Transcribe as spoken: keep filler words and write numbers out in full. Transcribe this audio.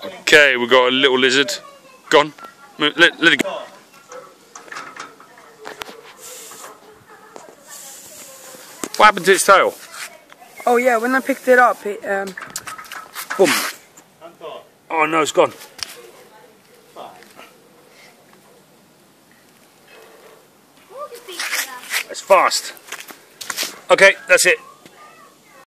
Okay, we've got a little lizard. Gone. Let, let it go. What happened to its tail? Oh yeah, when I picked it up, it um. Boom. Oh no, it's gone. It's fast. Okay, that's it.